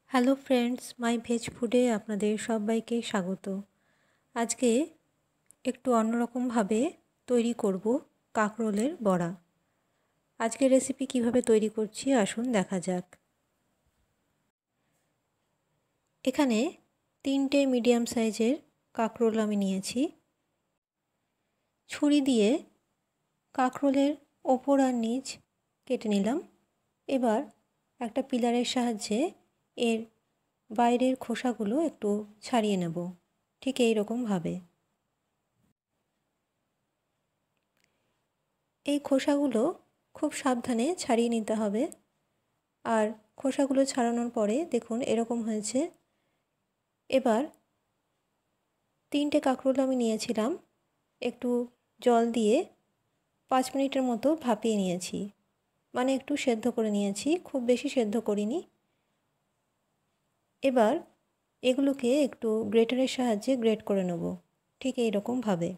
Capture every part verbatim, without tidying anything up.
Hello friends, মাই veg ফুডে আপনাদের সবাইকে স্বাগত। আজকে একটু অন্যরকমভাবে তৈরি করব কাঁকরোলের বড়া। আজকের রেসিপি কিভাবে তৈরি করছি আসুন দেখা যাক। এখানে তিনটে মিডিয়াম সাইজের কাঁকরোল আমি নিয়েছি। ছুরি দিয়ে কাঁকরোলের ওপর আর নিচ কেটে নিলাম। এবার একটা পিলারের সাহায্যে এর বাইরের খোসাগুলো একটু ছাড়িয়ে নেব, ঠিক এই রকমভাবে। এই খোসাগুলো খুব সাবধানে ছাড়িয়ে নিতে হবে। আর খোসাগুলো ছাড়ানোর পরে দেখুন এরকম হয়েছে। এবার তিনটে কাঁকরোল আমি নিয়েছিলাম, একটু জল দিয়ে পাঁচ মিনিটের মতো ভাপিয়ে নিয়েছি, মানে একটু সেদ্ধ করে নিয়েছি, খুব বেশি সেদ্ধ করিনি। এবার এগুলোকে একটু গ্রেটারের সাহায্যে গ্রেট করে নেব, ঠিক এই রকমভাবে।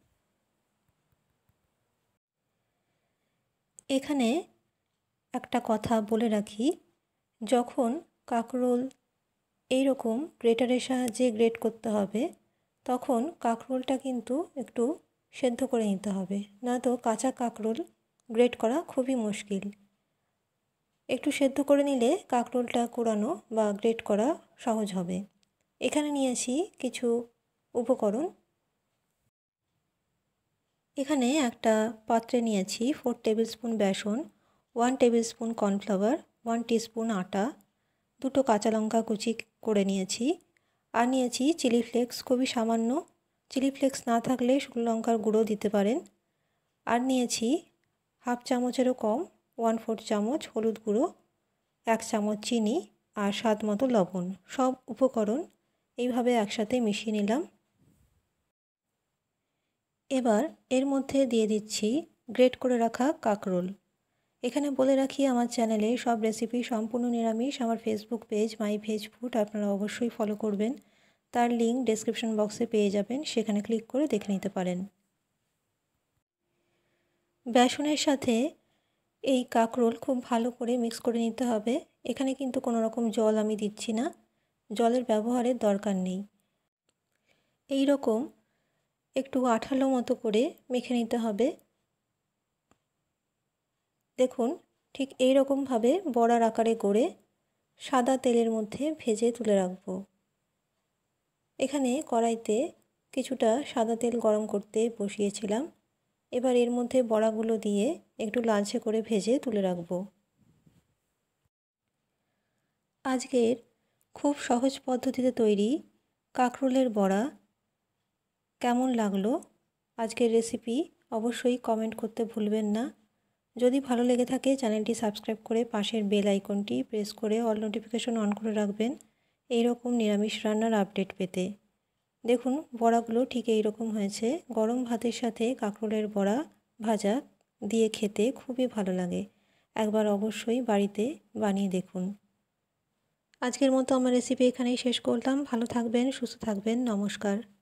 এখানে একটা কথা বলে রাখি, যখন কাঁকরোল এই রকম গ্রেটারের সাহায্যে গ্রেট করতে হবে তখন কাঁকরোলটা কিন্তু একটু সেদ্ধ করে নিতে হবে, নয়তো কাঁচা কাঁকরোল গ্রেট করা খুবই মুশকিল। একটু সেদ্ধ করে নিলে কাঁকরোলটা কুড়ানো বা গ্রেট করা সহজ হবে। এখানে নিয়েছি কিছু উপকরণ। এখানে একটা পাত্রে নিয়েছি ফোর টেবিল স্পুন বেসন, one tablespoon cornflour, one teaspoon আটা, দুটো কাঁচা লঙ্কা কুচি করে নিয়েছি, আর নিয়েছি চিলি ফ্লেক্স, খুবই সামান্য। চিলি ফ্লেক্স না থাকলে শুকনো লঙ্কার গুঁড়ো দিতে পারেন। আর নিয়েছি হাফ চামচেরও কম, ওয়ান ফোর্থ চামচ হলুদ গুঁড়ো, এক চামচ চিনি আর স্বাদ মতো লবণ। সব উপকরণ এইভাবে একসাথে মিশিয়ে নিলাম। এবার এর মধ্যে দিয়ে দিচ্ছি গ্রেট করে রাখা কাঁকরোল। এখানে বলে রাখি, আমার চ্যানেলে সব রেসিপি সম্পূর্ণ নিরামিষ। আমার Facebook page my veg food আপনারা অবশ্যই ফলো করবেন, তার লিঙ্ক ডেসক্রিপশন বক্সে পেয়ে যাবেন, সেখানে ক্লিক করে দেখে নিতে পারেন। বেসনের সাথে এই কাঁকরোল খুব ভালো করে মিক্স করে নিতে হবে। এখানে কিন্তু কোনো রকম জল আমি দিচ্ছি না, জলের ব্যবহারের দরকার নেই। এই রকম একটু আঠালো মতো করে মেখে নিতে হবে। দেখুন ঠিক এই রকমভাবে বড়ার আকারে গড়ে সাদা তেলের মধ্যে ভেজে তুলে রাখবো। এখানে কড়াইতে কিছুটা সাদা তেল গরম করতে বসিয়েছিলাম। এবার এর মধ্যে বড়াগুলো দিয়ে একটু লালচে করে ভেজে তুলে রাখবো। আজকের খুব সহজ পদ্ধতিতে তৈরি কাঁকরোলের বড়া কেমন লাগলো আজকের রেসিপি অবশ্যই কমেন্ট করতে ভুলবেন না। যদি ভালো লেগে থাকে চ্যানেলটি সাবস্ক্রাইব করে পাশের বেল আইকনটি প্রেস করে অল নোটিফিকেশন অন করে রাখবেন এই রকম নিরামিষ রান্নার আপডেট পেতে। দেখুন বড়াগুলো ঠিক এই রকম হয়েছে। গরম ভাতের সাথে কাঁকরোলের বড়া ভাজা দিয়ে খেতে খুবই ভালো লাগে। একবার অবশ্যই বাড়িতে বানিয়ে দেখুন। আজকের মতো আমার রেসিপি এখানেই শেষ করলাম। ভালো থাকবেন, সুস্থ থাকবেন, নমস্কার।